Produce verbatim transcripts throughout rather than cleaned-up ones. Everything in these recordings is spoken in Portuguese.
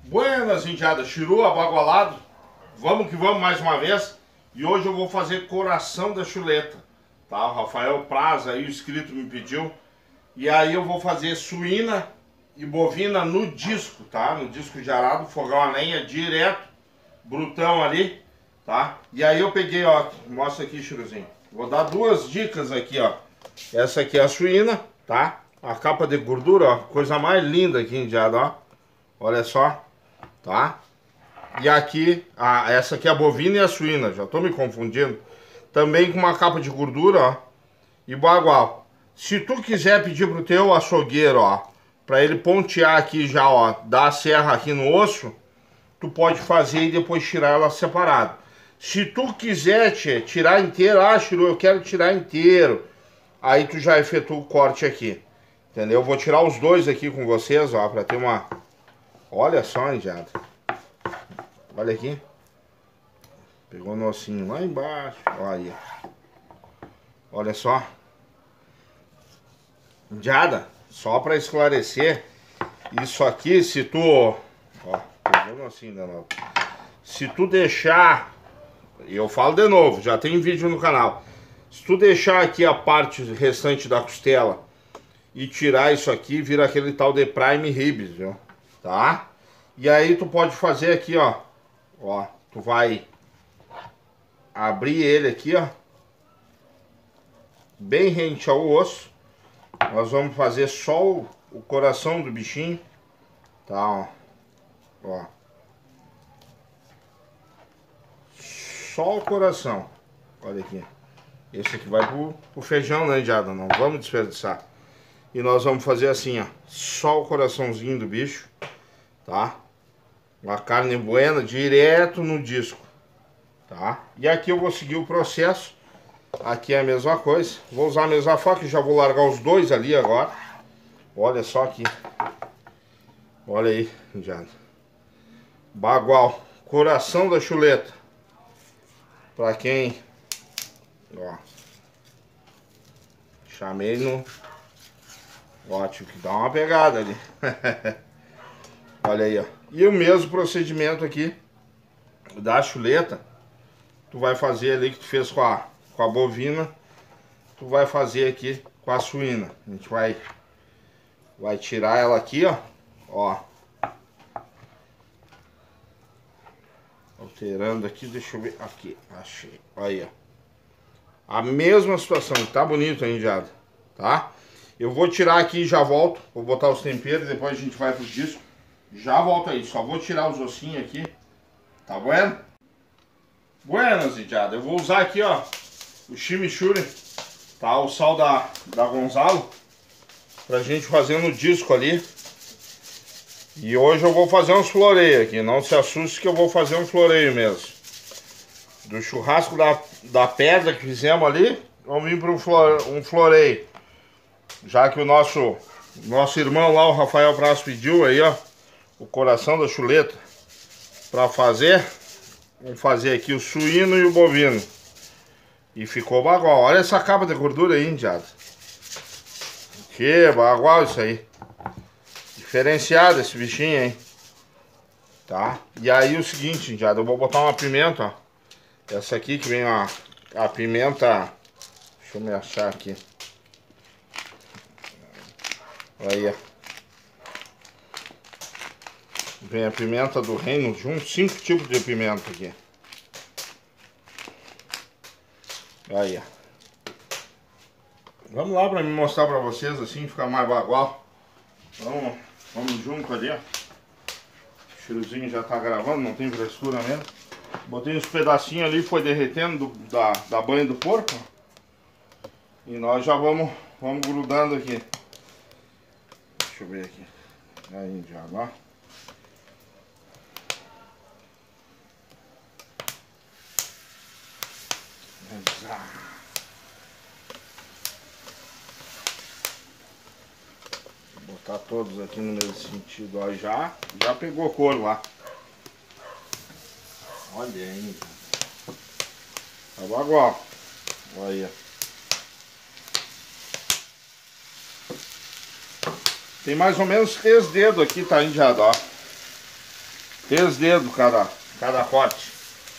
Buenas, indiada, chiru, abagualado. Vamos que vamos mais uma vez. E hoje eu vou fazer coração da chuleta, tá? O Rafael Praz aí, o inscrito, me pediu. E aí eu vou fazer suína e bovina no disco, tá? No disco de arado, fogão a lenha direto, brutão ali, tá? E aí eu peguei, ó, mostra aqui, chiruzinho. Vou dar duas dicas aqui, ó. Essa aqui é a suína, tá? A capa de gordura, ó, coisa mais linda aqui, indiada, ó. Olha só, tá? E aqui, a, essa aqui é a bovina e a suína, já tô me confundindo. Também com uma capa de gordura, ó, e bagual. Se tu quiser pedir pro teu açougueiro, ó, pra ele pontear aqui já, ó, dar a serra aqui no osso, tu pode fazer e depois tirar ela separado. Se tu quiser, tchê, tirar inteiro, ah, Chiru, eu quero tirar inteiro, aí tu já efetua o corte aqui, entendeu? Eu vou tirar os dois aqui com vocês, ó, pra ter uma... Olha só, indiada. Olha aqui. Pegou o ossinho lá embaixo. Olha aí. Olha só. Indiada, só para esclarecer, isso aqui, se tu... Ó, pegou o ossinho de novo. Se tu deixar... E eu falo de novo, já tem vídeo no canal. Se tu deixar aqui a parte restante da costela e tirar isso aqui, vira aquele tal de prime ribs, viu? Tá? E aí tu pode fazer aqui, ó. Ó, tu vai abrir ele aqui, ó, bem rente ao osso. Nós vamos fazer só o, o coração do bichinho, tá, ó. Ó. Só o coração. Olha aqui. Esse aqui vai pro, pro feijão, né, indiada? Não vamos desperdiçar. E nós vamos fazer assim, ó, só o coraçãozinho do bicho, tá? Uma carne buena, direto no disco, tá? E aqui eu vou seguir o processo. Aqui é a mesma coisa. Vou usar a mesma faca e já vou largar os dois ali agora. Olha só aqui. Olha aí, indiada. Bagual, coração da chuleta. Pra quem... Ó. Chamei no... Ó, tive que dar uma pegada ali. Olha aí, ó. E o mesmo procedimento aqui da chuleta, tu vai fazer ali que tu fez com a, com a bovina, tu vai fazer aqui com a suína. A gente vai, vai tirar ela aqui, ó. Ó. Alterando aqui, deixa eu ver. Aqui, achei. Olha aí, ó. A mesma situação, tá bonito aí, indiada, tá? Eu vou tirar aqui e já volto. Vou botar os temperos, depois a gente vai pro disco. Já volto aí, só vou tirar os ossinhos aqui. Tá bueno? Buenas, indiada. Eu vou usar aqui, ó, o chimichurri, tá? O sal da, da Gonzalo, pra gente fazer no disco ali. E hoje eu vou fazer uns floreios aqui. Não se assuste que eu vou fazer um floreio mesmo. Do churrasco da, da pedra que fizemos ali, vamos vir para um, flore, um floreio. Já que o nosso, nosso irmão lá, o Rafael Praz, pediu aí, ó, o coração da chuleta para fazer. Vamos fazer aqui o suíno e o bovino. E ficou bagual. Olha essa capa de gordura aí, indiada. Que bagual isso aí. Diferenciado esse bichinho, hein? Tá? E aí o seguinte, indiada, eu vou botar uma pimenta, ó. Essa aqui que vem a, a pimenta... Deixa eu me achar aqui. Aí, ó. Vem a pimenta do reino junto, cinco tipos de pimenta aqui. Aí, ó. Vamos lá pra me mostrar pra vocês assim, ficar mais bagual. Vamos, vamos junto ali, ó. O chiruzinho já tá gravando, não tem frescura mesmo. Botei uns pedacinhos ali, foi derretendo do, da, da banha do porco. E nós já vamos, vamos grudando aqui. Deixa eu ver aqui. Aí, já, ó. Vou botar todos aqui no mesmo sentido, ó, já, já pegou cor lá. Olha aí, tá bagual. Olha. Tem mais ou menos três dedos aqui, tá, indiado, ó. Três dedos cada, cada corte.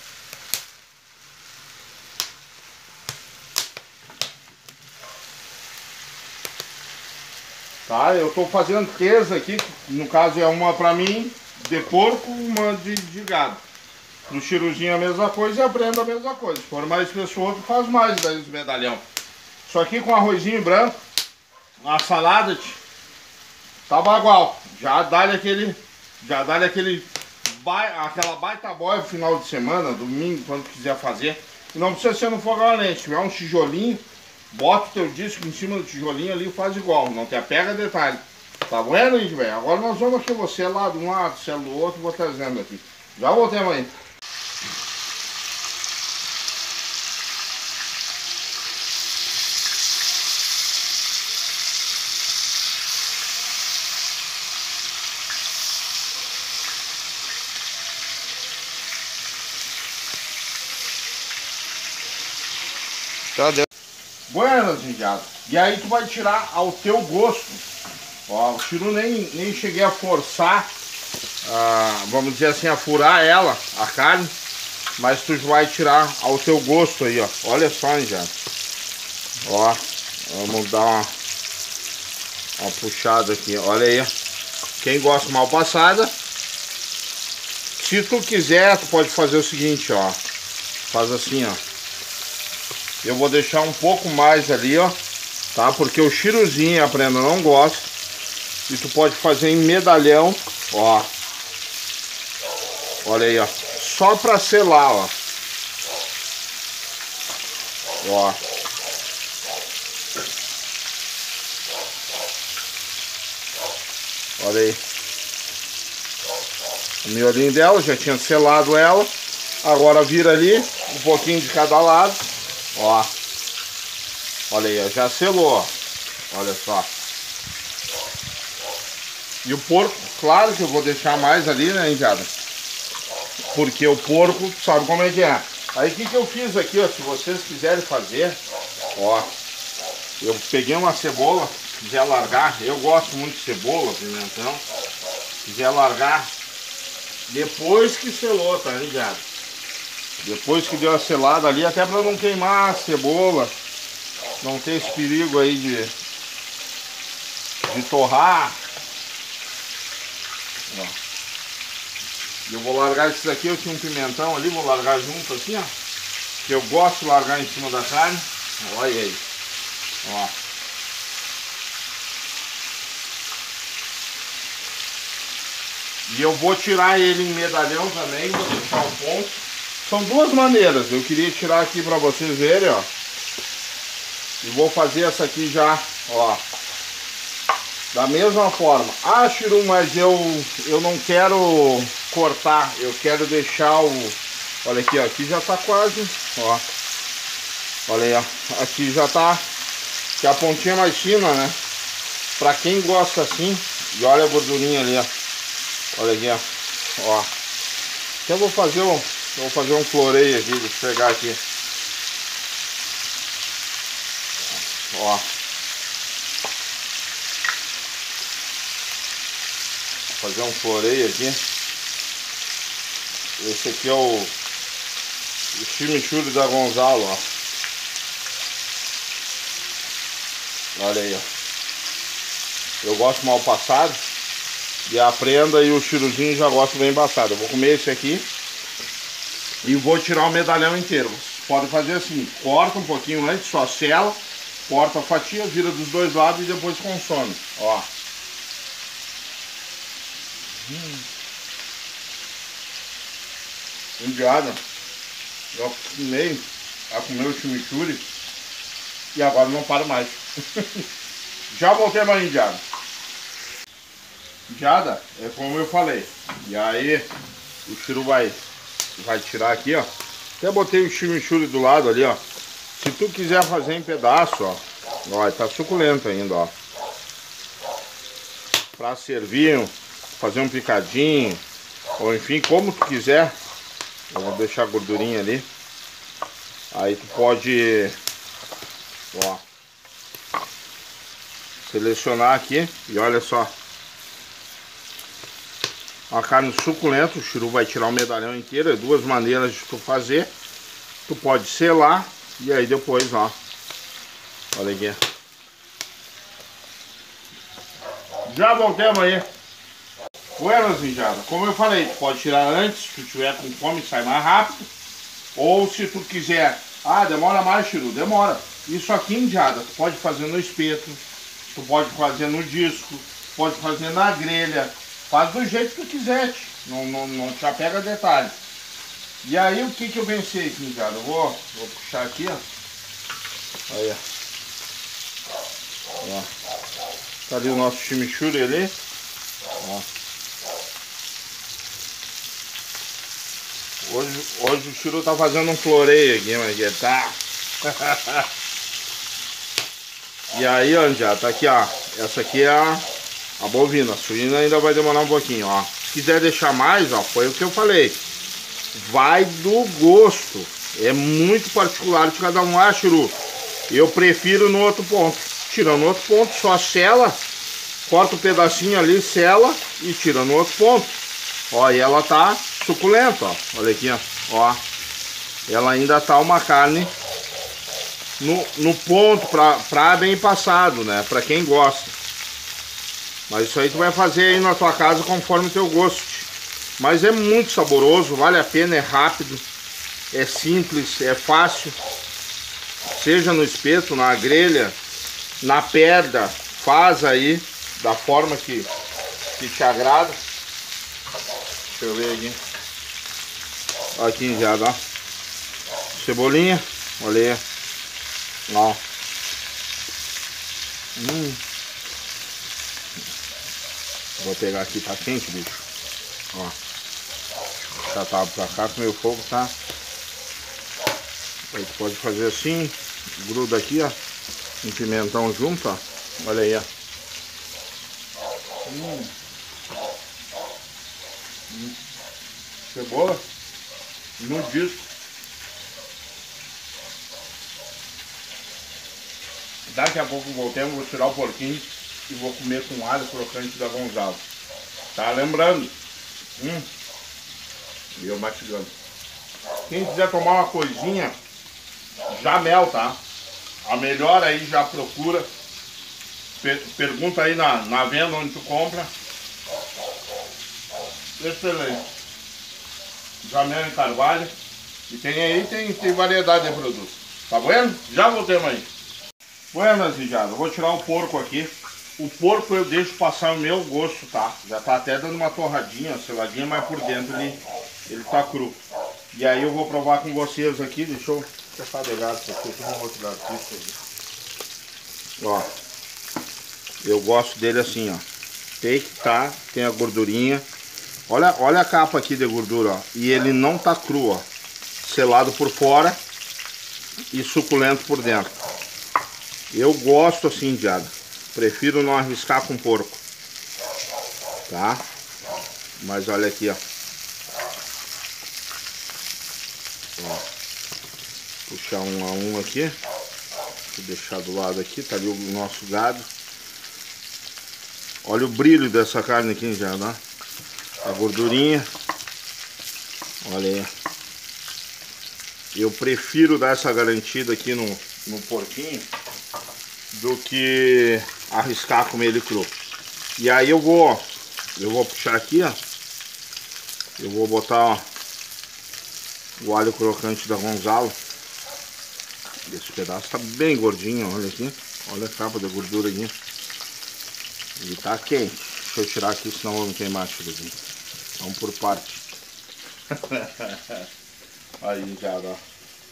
Tá, eu tô fazendo três aqui, no caso é uma pra mim, de porco, uma de, de gado. No chiruzinho a mesma coisa e a prenda a mesma coisa. Se for mais pessoa, tu faz mais daí os medalhão. Isso aqui com arrozinho branco, uma salada, tá bagual. Já dá-lhe aquele, já dá-lhe aquele, aquela baita boia no final de semana, domingo, quando quiser fazer. E não precisa ser no fogão a lenha, se tiver um tijolinho, bota o teu disco em cima do tijolinho ali e faz igual, não te apega detalhe. Tá bueno, gente, velho? Agora nós vamos aqui, você lá de um lado, você do outro, vou trazendo aqui. Já voltemos aí. Tá, deu. Buenas, indiado. E aí tu vai tirar ao teu gosto. Ó, o chiru nem, nem cheguei a forçar, ah, vamos dizer assim, a furar ela, a carne. Mas tu vai tirar ao teu gosto aí, ó. Olha só, indiado. Ó, vamos dar uma, uma puxada aqui. Olha aí. Quem gosta mal passada, se tu quiser, tu pode fazer o seguinte, ó. Faz assim, ó. Eu vou deixar um pouco mais ali, ó, tá? Porque o chiruzinho e a prenda não gosta. E tu pode fazer em medalhão, ó. Olha aí, ó. Só pra selar, ó. Ó. Olha aí. O miolinho dela, já tinha selado ela. Agora vira ali, um pouquinho de cada lado. Ó, olha aí, ó, já selou, ó. Olha só. E o porco, claro que eu vou deixar mais ali, né, indiada? Porque o porco, sabe como é que é. Aí o que que eu fiz aqui, ó, se vocês quiserem fazer, ó. Eu peguei uma cebola, quiser largar, eu gosto muito de cebola, pimentão. Quiser largar, depois que selou, tá ligado? Depois que deu a selada ali, até para não queimar a cebola, não ter esse perigo aí de, de torrar. Ó. Eu vou largar esses aqui, eu tinha um pimentão ali, vou largar junto assim, ó. Que eu gosto de largar em cima da carne. Olha aí. Ó. E eu vou tirar ele em medalhão também, vou deixar um ponto. São duas maneiras, eu queria tirar aqui para vocês verem, ó. E vou fazer essa aqui já, ó. Da mesma forma. Ah, chiru, mas eu, eu não quero cortar, eu quero deixar o... Olha aqui, ó, aqui já tá quase, ó. Olha aí, ó. Aqui já tá, que a pontinha é mais fina, né? Pra quem gosta assim, e olha a gordurinha ali, ó. Olha aqui, ó. Ó. Então eu vou fazer um... Eu vou fazer um floreio aqui, deixa eu pegar aqui. Ó. Vou fazer um floreio aqui. Esse aqui é o, o chimichurri da Gonzalo, ó. Olha aí, ó. Eu gosto mal passado. E a prenda e o chiruzinho já gosto bem passado. Eu vou comer esse aqui. E vou tirar o medalhão inteiro. Vocês podem fazer assim, corta um pouquinho antes, só sela, corta a fatia, vira dos dois lados e depois consome. Ó. Hum. Indiada. Eu acostumei a comer o chimichurri e agora não paro mais. Já voltei mais indiada. Indiada, é como eu falei. E aí o chiru vai... Vai tirar aqui, ó. Até botei o chimichurri do lado ali, ó. Se tu quiser fazer em pedaço, ó. Ó, tá suculento ainda, ó. Pra servir, fazer um picadinho. Ou enfim, como tu quiser. Eu vou deixar a gordurinha ali. Aí tu pode... Ó. Selecionar aqui. E olha só. Uma carne suculenta, o Chiru vai tirar o medalhão inteiro. É duas maneiras de tu fazer. Tu pode selar e aí depois, ó. Olha aqui. Já voltemos aí. Buenas, mijada. Como eu falei, tu pode tirar antes, se tu tiver com fome, sai mais rápido. Ou se tu quiser, ah, demora mais, Chiru, demora. Isso aqui, mijada, tu pode fazer no espeto, tu pode fazer no disco, pode fazer na grelha. Faz do jeito que tu quiser, não, não, não te apega a detalhe. E aí, o que que eu pensei aqui, mijada? Eu vou, vou puxar aqui, ó. Aí, ó. Ó. Tá ali o nosso chimichurri ali. Ó. Hoje, hoje o Chiru tá fazendo um floreio aqui, mas que tá. E aí, ó, já tá aqui, ó. Essa aqui é a, a bovina. A suína ainda vai demorar um pouquinho, ó. Se quiser deixar mais, ó, foi o que eu falei. Vai do gosto. É muito particular de cada um. Ah, Chiru, eu prefiro no outro ponto. Tira no outro ponto, só sela. Corta um pedacinho ali, sela e tira no outro ponto. Ó, e ela tá suculenta, ó. Olha aqui, ó. Ó. Ela ainda tá uma carne no, no ponto, pra, pra bem passado, né? Pra quem gosta. Mas isso aí tu vai fazer aí na tua casa conforme o teu gosto. Mas é muito saboroso, vale a pena, é rápido, é simples, é fácil. Seja no espeto, na grelha, na pedra, faz aí da forma que, que te agrada. Deixa eu ver aqui. Aqui já dá. Cebolinha, olha aí. Ó. Hum. Vou pegar aqui, tá quente, bicho. Ó. Já tá pra cá com o meu fogo, tá? Aí tu pode fazer assim, gruda aqui, ó. Um pimentão junto, ó. Olha aí, ó. Hum. Hum. Cebola no disco. Daqui a pouco voltemos, vou tirar o porquinho e vou comer com alho crocante da Gonzalo. Tá lembrando? Hum. E eu mastigando. Quem quiser tomar uma coisinha, Jamel, tá? A melhor aí já procura. Per pergunta aí na, na venda onde tu compra. Excelente. Jamel em Carvalho. E tem aí, tem, tem variedade de produtos. Tá vendo? Já voltemos aí. Buenas, mijada. Vou tirar o porco aqui. O porco eu deixo passar o meu gosto, tá? Já tá até dando uma torradinha, seladinha, mas por dentro ele, ele tá cru. E aí eu vou provar com vocês aqui. Deixa eu fechar de gato isso aqui. Deixa eu mostrar aqui. Ó. Eu gosto dele assim, ó. Tem que tá, tem a gordurinha. Olha, olha a capa aqui de gordura, ó. E ele não tá cru, ó. Selado por fora e suculento por dentro. Eu gosto assim, diada. Prefiro não arriscar com porco. Tá? Mas olha aqui, ó. Ó. Puxar um a um aqui. Vou deixar do lado aqui. Tá ali o nosso gado. Olha o brilho dessa carne aqui, já, né? A gordurinha. Olha aí. Eu prefiro dar essa garantida aqui no, no porquinho do que arriscar comer ele cru. E aí eu vou eu vou puxar aqui, ó. Eu vou botar, ó, o alho crocante da Gonzalo. Esse pedaço tá bem gordinho, olha aqui. Olha a capa da gordura aqui. Ele tá quente. Deixa eu tirar aqui, senão eu não queimar tudo aqui. Vamos por parte. Aí, já dá.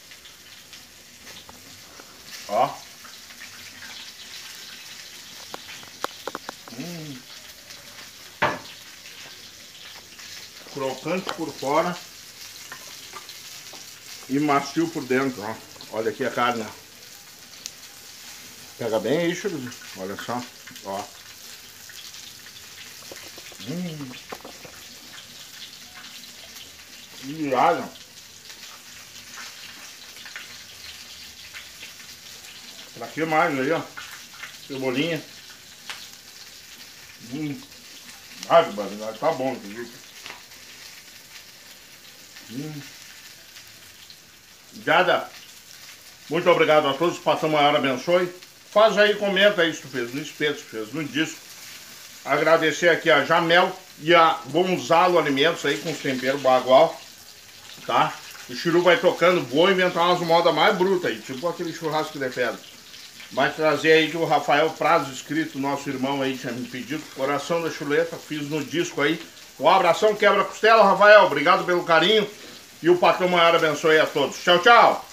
Ó. Hum. Crocante por fora e macio por dentro, ó. Olha aqui a carne. Pega bem aí, Chiru. Olha só, ó. Hum. E alho. Pra que mais aí, ó? Cebolinha. Hum. Ai, que barbaridade, tá bom, acredito. Hum. Gada, muito obrigado a todos, o patrão maior abençoe. Faz aí, comenta aí se tu fez no espeto, se fez no disco. Agradecer aqui a Jamel e a Gonzalo Alimentos aí com os temperos bagual, tá? O Chiru vai tocando, vou inventar umas modas mais brutas aí, tipo aquele churrasco de pedra. Vai trazer aí que o Rafael Prazo, escrito, nosso irmão aí, tinha me pedido, Coração da Chuleta, fiz no disco aí. Um abração, quebra-costela, Rafael, obrigado pelo carinho e o patrão maior abençoe a todos. Tchau, tchau!